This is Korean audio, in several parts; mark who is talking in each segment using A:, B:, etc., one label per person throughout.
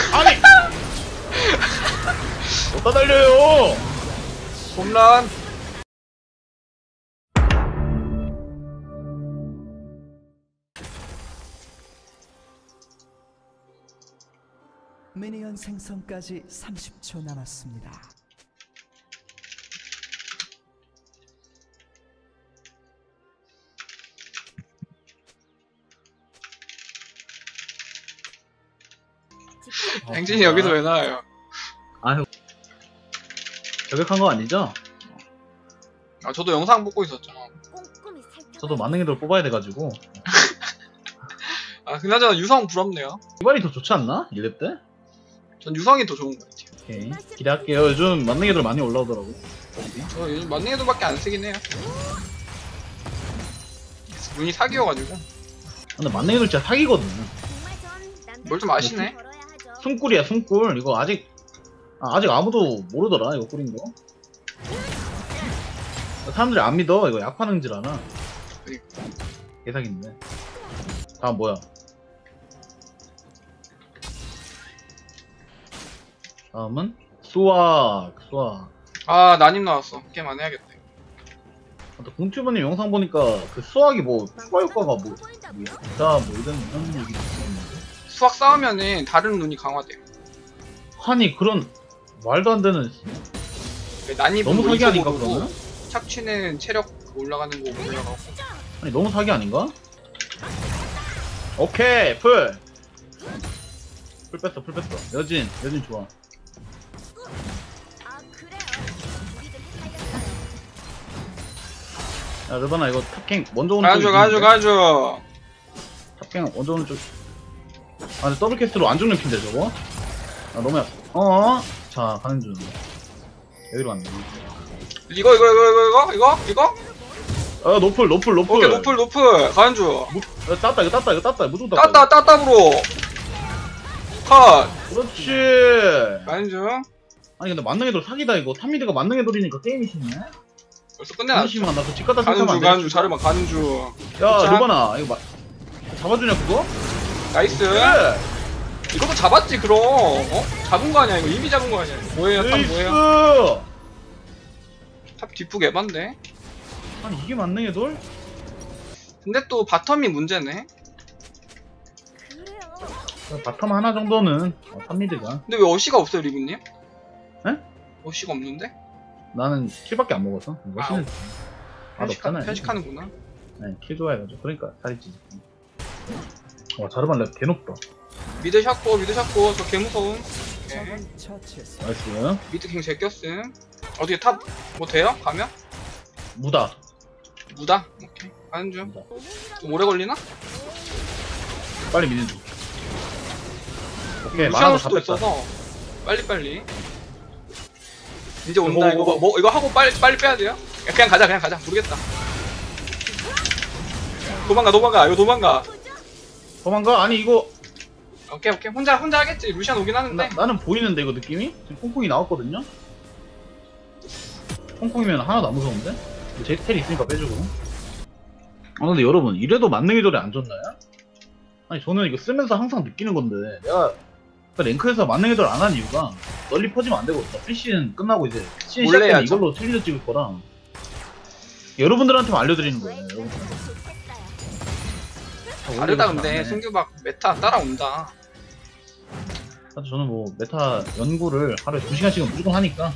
A: 아니 어디다 달려요?
B: 홈런.
C: 미니언 생성까지 30초 남았습니다.
B: 앵진이 여기서 왜 나와요?
A: 아유 저격한 거 아니죠?
B: 아, 저도 영상 보고 있었죠.
A: 저도 만능의 돌 뽑아야 돼가지고.
B: 아, 그나저나 유성 부럽네요.
A: 이발이 더 좋지 않나? 1렙 때?
B: 전 유성이 더 좋은 것 같아요.
A: 오케이 기대할게요. 요즘 만능의 돌 많이 올라오더라고.
B: 저 요즘 만능에도밖에 안 쓰긴 해요. 눈이 사기여가지고.
A: 근데 만능의 돌 진짜 사기거든.
B: 뭘 좀 아시네.
A: 숨꿀이야 숨꿀. 이거 아직 아무도 모르더라 이거 꿀인 거. 사람들이 안 믿어. 이거 약파는 줄 아나. 개사기인데. 다음 뭐야? 다음은 수학.
B: 아, 난임 나왔어. 게임 안 해야겠다.
A: 또 공튜브님 영상 보니까 그 수학이 뭐 추가 효과가 뭐 있다 뭐 이런 얘기 있었는데.
B: 수학 싸우면은 다른 눈이 강화돼요.
A: 아니 그런 말도 안 되는.
B: 난입은
A: 너무 사기 아닌가
B: 왼쪽으로
A: 그러면?
B: 착취는 체력 올라가는 거 올라가고.
A: 아니 너무 사기 아닌가? 오케이 풀 뺐어. 여진 좋아. 야 르바나 이거 탑갱 먼저 오는 쪽이
B: 가야죠.
A: 탑갱 먼저 오는 쪽. 아 근데 더블 캐스트로 안 죽는 핀데 저거. 아 너무 약. 자 가는 중. 여기로 갔네.
B: 이거.
A: 노플.
B: 오케이, 노플. 가는 중.
A: 땄다 이거 땄다 무조건
B: 따따 브로. 컷.
A: 그렇지.
B: 가는 중.
A: 아니 근데 만능의 돌 사기다 이거. 탑미드가 만능의 돌이니까 게임이 쉽네.
B: 벌써 끝내놨어.
A: 심한 나그 집 갔다
B: 가는 중. 자르마 가는 중.
A: 야 르바나 이거 잡아주냐 그거?
B: 나이스. 이것도 잡았지 그럼. 잡은 거 아니야 이거. 이미 잡은 거 아니야. 뭐예요? 탑 뭐예요? 탑 뒷북 에반데.
A: 아니 이게 만능의 돌?
B: 근데 또 바텀이 문제네.
A: 바텀 하나 정도는 탑미드가.
B: 근데 왜 어시가 없어요 리브님?
A: 에?
B: 어시가 없는데?
A: 나는 킬밖에 안 먹어서. 멋있는 맛없잖아요.
B: 편식하는구나.
A: 네, 킬 좋아해가지고. 그러니까 살이 찌지. 와 자르반 랩 개높다.
B: 미드 샷고 저 개무서움. 네.
A: 나이스.
B: 미드 킹 제꼈음. 어떻게 탑 뭐 돼요? 가면?
A: 무다.
B: 오케이 가는 중. 좀 오래 걸리나?
A: 빨리 미는 중. 오케이
B: 무시할
A: 만화도 다
B: 수도
A: 뺐다.
B: 있어서 빨리. 이제 온다. 이거 하고 빨리 빼야 돼요? 야, 그냥 가자. 모르겠다. 도망가. 이거 도망가.
A: 아니 이거
B: 오케이. 혼자 하겠지. 루시안 오긴 하는데.
A: 나는 보이는데 이거 느낌이? 지금 콩콩이 나왔거든요? 콩콩이면 하나도 안 무서운데? 제 텔 있으니까 빼주고. 근데 여러분 이래도 만능의 돌이 안 좋나요? 아니 저는 이거 쓰면서 항상 느끼는 건데 내가 랭크에서 만능의 돌 안 한 이유가 널리 퍼지면 안 되고 프리시즌 끝나고 이제 시즌 시작되면 이걸로 챌린저 찍을 거라 여러분들한테만 알려드리는 거예요.
B: 다르다 근데 승규박 메타 따라온다.
A: 사실 저는 뭐 메타 연구를 하루에 2시간씩은 무조건 하니까.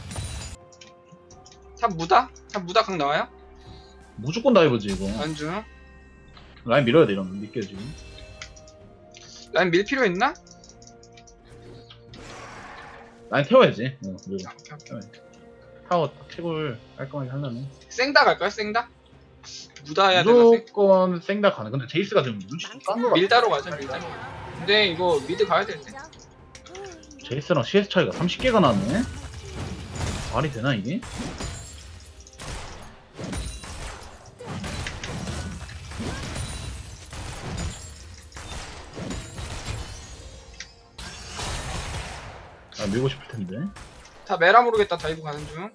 B: 탑 무다 강 나와요?
A: 무조건 다이버지 이거.
B: 안중.
A: 라인 밀어야 돼 이러면 믿겨 지금.
B: 라인 밀 필요 있나?
A: 라인 태워야지. 타워 킥을 깔끔하게 하려면
B: 생다 갈까요? 생다? 무다 해야 되나?
A: 무조건 생다 가능. 근데 제이스가 지금 눈치 좀 깐 거 같아.
B: 밀다로 가자. 근데 이거 미드 가야 될 때.
A: 제이스랑 CS 차이가 30개가 나네. 말이 되나 이게? 아 밀고 싶을 텐데.
B: 다 메라 모르겠다. 다이브 가는 중.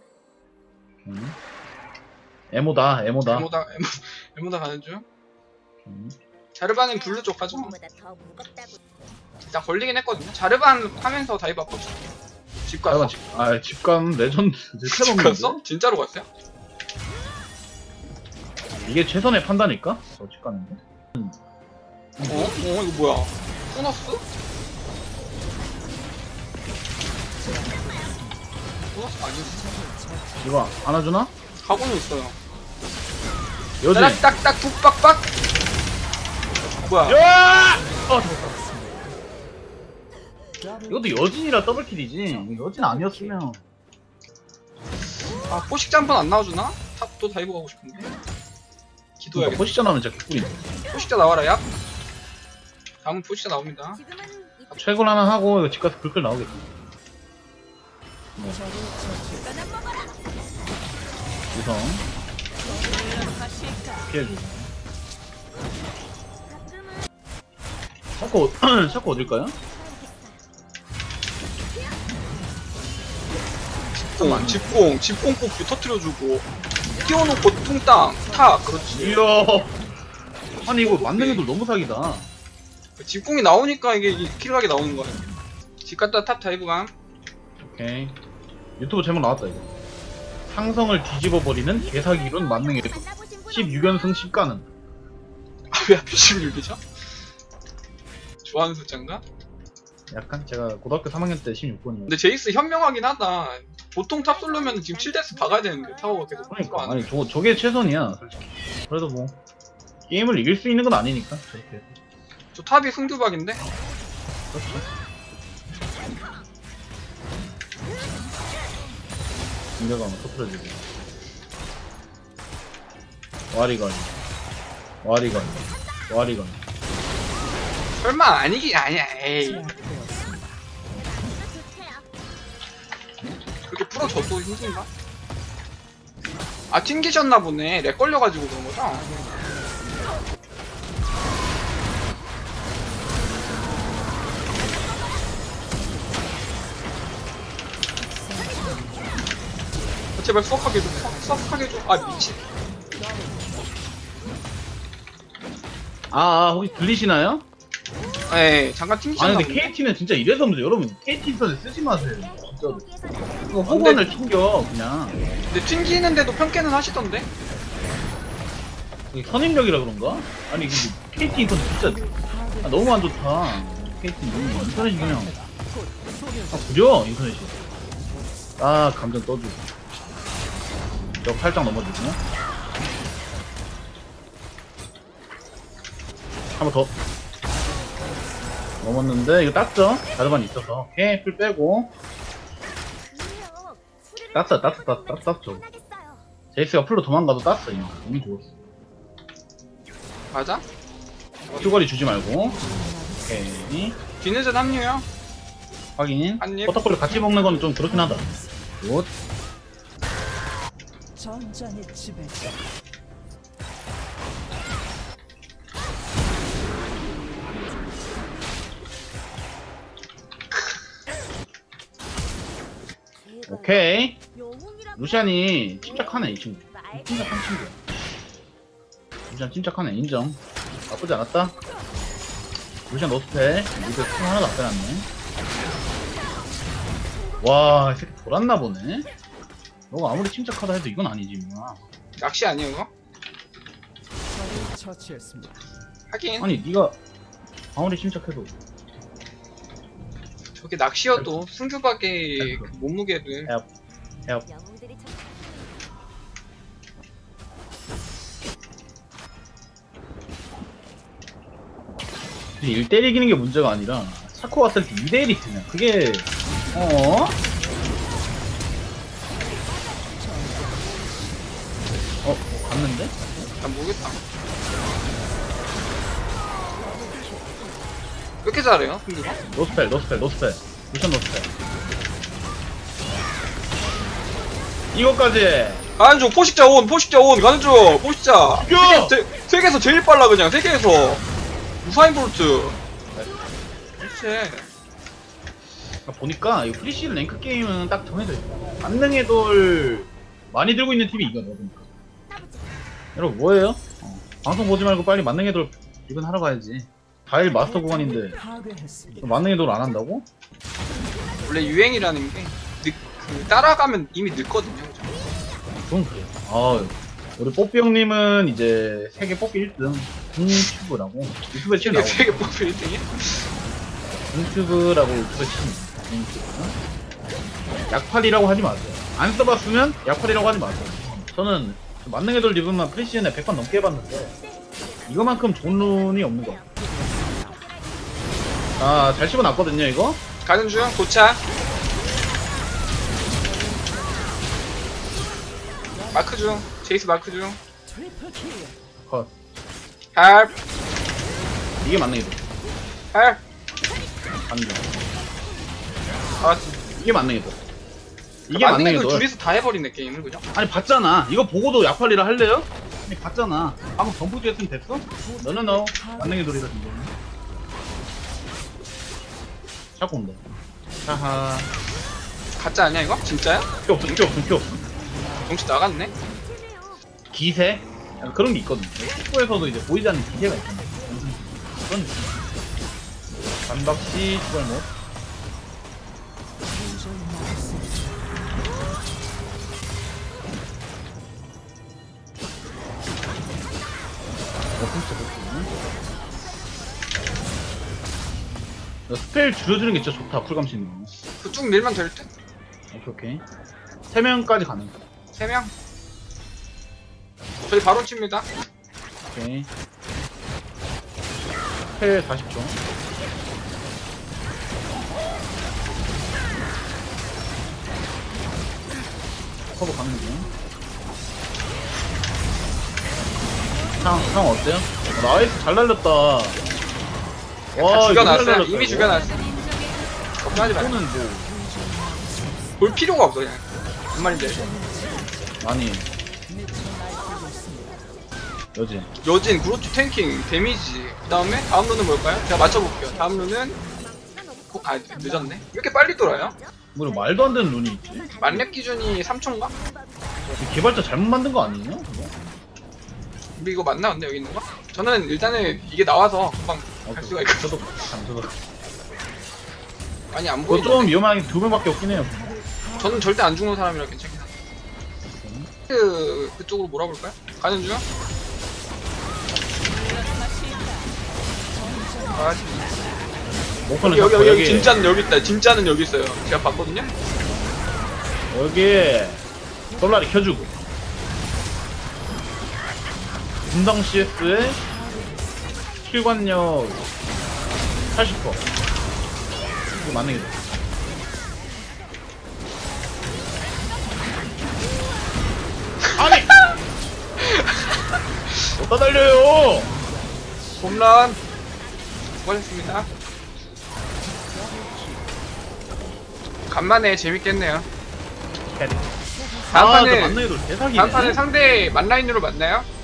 A: 에모다.
B: 에모다 가는 중. 자르바는 블루 쪽 가죠. 나 걸리긴 했거든요. 자르반 하면서 다이브 아팠죠. 집 갔어?
A: 집 가는 레전드.
B: 집 갔어? 진짜로 갔어요?
A: 이게 최선의 판단일까? 저 집 가는데.
B: 이거 뭐야? 보너스? 보너스 아니었어?
A: 이거 안아주나?
B: 가고는 있어요.
A: 여진.
B: 딱딱딱 북박박. 뭐야?
A: 야! 잡았다. 이것도 여진이라 더블킬이지. 여진 아니었으면.
B: 아 포식자 한 번 안 나와주나? 탑도 다이브 가고 싶은데. 기도해야겠다.
A: 포시션 하면 진짜 개꿀이네.
B: 포식자 나와라 야. 다음은 포식자 나옵니다.
A: 최고 하나 하고 이거 집 가서 불끌 나오겠다. 우선 피해주고. 샤코 어딜까요?
B: 집공 뽑기 터트려주고 띄워놓고 퉁땅 탁 그렇지.
A: 이야. 아니 이거 만능 애들 너무 사기다.
B: 집공이 나오니까 이게 킬각이 나오는 거야. 집 갔다 탑 다이브감.
A: 오케이. 유튜브 제목 나왔다 이거. 상성을 뒤집어 버리는 개사기론 만능 애들. 16연승 10가는.
B: 왜 하필 16이죠? 좋아하는 숫자인가?
A: 약간 제가 고등학교 3학년 때 16번이에요.
B: 근데 제이스 현명하긴 하다. 보통 탑 솔로면 지금 7데스 박아야 되는데 타워가 계속
A: 그러니까
B: 안
A: 아니 저게 최선이야 솔직히. 그래도 뭐 게임을 이길 수 있는 건 아니니까 저렇게.
B: 저 탑이 승규박인데?
A: 그렇죠. 공격하면 터트려주고. 와리가리.
B: 설마 아니긴 아니야. 에이. 그렇게 풀어줘도 힘든가? 아 튕기셨나 보네. 렉 걸려가지고 그런 거죠? 제발 수학하게 줘. 수학하게 줘. 아 미친.
A: 혹시 들리시나요?
B: 에이 잠깐
A: 아니
B: 튕기셨나
A: 근데
B: 보네.
A: KT는 진짜 이래서 문제. 여러분 KT 인터넷 쓰지 마세요 진짜로. 이거 호건을 튕겨 그냥.
B: 근데 튕기는데도 평가는 하시던데?
A: 이게 선입력이라 그런가? 아니 근데 KT 인터넷 진짜 너무 안 좋다. KT 인터넷이 그냥 구려 인터넷이. 감정 떠주고. 저 팔짱 넘어지네. 한 번 더. 넘었는데 이거 땄죠? 자르반이 있어서. 오케이 풀 빼고. 땄죠. 제이스가 풀로 도망가도 땄어 이거. 너무 좋았어.
B: 맞아?
A: 큐거리 주지 말고. 오케이.
B: 뒤늦은 합류요?
A: 확인.
B: 한 입.
A: 버터콜을 같이 먹는 건 좀 그렇긴 하다. 굿.
C: 전장의 지배자.
A: 오케이. 루시안이 침착하네 이 친구. 침착한 친구야. 루시안 침착하네 인정. 나쁘지 않았다. 루시안 노스펠. 이거 총 하나도 안 빼놨네. 와, 이 새끼 돌았나 보네. 너가 아무리 침착하다 해도 이건 아니지 뭐야.
B: 낚시 아니에요 이거?
C: 적을 처치했습니다.
B: 하긴
A: 아니 네가 아무리 침착해도.
B: 저게 낚시여도 승규박의 그 몸무게를
A: 헤업.
D: 영웅들이 참
A: 1대1 이기는 게 문제가 아니라 샤코 왔을 때 2대1이 있으면 그게 갔는데?
B: 난 모르겠다. 왜 이렇게 잘해요 승규박?
A: 노스펠 루션 노스펠 이거까지.
B: 가는 중 포식자 온 가는 중 포식자.
A: 야!
B: 세계에서 제일 빨라 그냥 세계에서 우사인 볼트. 그렇지.
A: 보니까 이 프리시즌 랭크 게임은 딱 정해져 있어. 만능의 돌 많이 들고 있는 팀이 이거다 보니까. 여러분 뭐예요? 방송 보지 말고 빨리 만능의 돌 이건 하러 가야지. 다일 마스터 구간인데
C: 파괴했습니다.
A: 만능의 돌 안 한다고?
B: 원래 유행이라는 게 따라가면 이미 늦거든요. 그죠?
A: 그건 그래. 아, 우리 뽀삐 형님은 이제 세계 뽀삐 1등 중튜브라고 유튜브에 치면 나오고
B: 세계 뽑힐 1등이야?
A: 중튜브라고 유튜브에 치면 중튜브. 약팔이라고 하지 마세요. 안 써봤으면 약팔이라고 하지 마세요. 저는 만능의 돌 리븐만 프리시즌에 100번 넘게 해봤는데 이거만큼 좋은 룬이 없는 거 같아요. 아, 잘 씹어놨거든요 이거?
B: 가는 중 도착. 마크 중 제이스 마크 중.
C: 트리플 킬.
A: 컷.
B: 헬
A: 이게 만능의 돌.
B: 헬.
A: 가는 중.
B: 아,
A: 이게 만능의 돌. 이게
B: 만능의
A: 만능의
B: 돌
A: 돌.
B: 둘이서 다 해버리네 게임을 그죠?
A: 아니 봤잖아. 이거 보고도 약팔리라 할래요? 아니 봤잖아. 방금 점프 했으면 됐어? 너는 만능의 돌이다 진짜. 자꾸 온다. 하하.
B: 가짜 아니야 이거? 진짜야?
A: 피 없어, 피 없어, 피 없어.
B: 정치 나갔네?
A: 기세? 약간 그런 게 있거든. 축구에서도 이제 보이지 않는 기세가 있잖아. 그런 느낌. 반박시 추가못. 스펠 줄여주는 게 진짜 좋다. 쿨감 치는 거.
B: 그쭉 밀면 될 듯?
A: 오케이. 3명까지 가능.
B: 3명? 저희 바로 칩니다.
A: 오케이. 스펠 40초. 커버 가는 중. 상 어때요? 나이스, 잘 날렸다.
B: 다
A: 와,
B: 죽여놨어요.
A: 이거 잘
B: 이미
A: 날렸다, 이거.
B: 죽여놨어. 걱정하지 마.
A: 이거는 뭐,
B: 볼 필요가 없어 그냥. 무슨 말인지 알죠?
A: 아니. 여진.
B: 여진, 그로치 탱킹, 데미지. 그 다음에 다음 룬은 뭘까요? 제가 맞춰볼게요. 다음 룬은 늦었네. 왜 이렇게 빨리 돌아요?
A: 뭐 말도 안 되는 룬이 있지?
B: 만렙 기준이 3초인가?
A: 개발자 잘못 만든 거 아니냐? 그거?
B: 우리 이거 맞나 근데 여기 있는 거? 저는 일단은 이게 나와서 금방 갈 수가 있고.
A: 저도.
B: 많이 안
A: 그거 좀
B: 보이는데
A: 위험한 게 2명밖에 없긴 해요.
B: 저는 절대 안 죽는 사람이라 괜찮긴 한데 그쪽으로 몰아볼까요? 가는 중? 아,
A: 목표는
B: 여기 진짜는 여기 있다. 진짜는 여기 있어요. 제가 봤거든요.
A: 여기 솔라리 켜주고 분당 CS의 킬관력 80%. 이거 맞는 게 돼. 아니! 어디다 달려요!
B: 홈런 수고하셨습니다. 간만에 재밌겠네요.
A: 캐리.
B: 다음
A: 아,
B: 판에
A: 맞는 애들 대사기네.
B: 다음 판에 상대 만라인으로 만나요?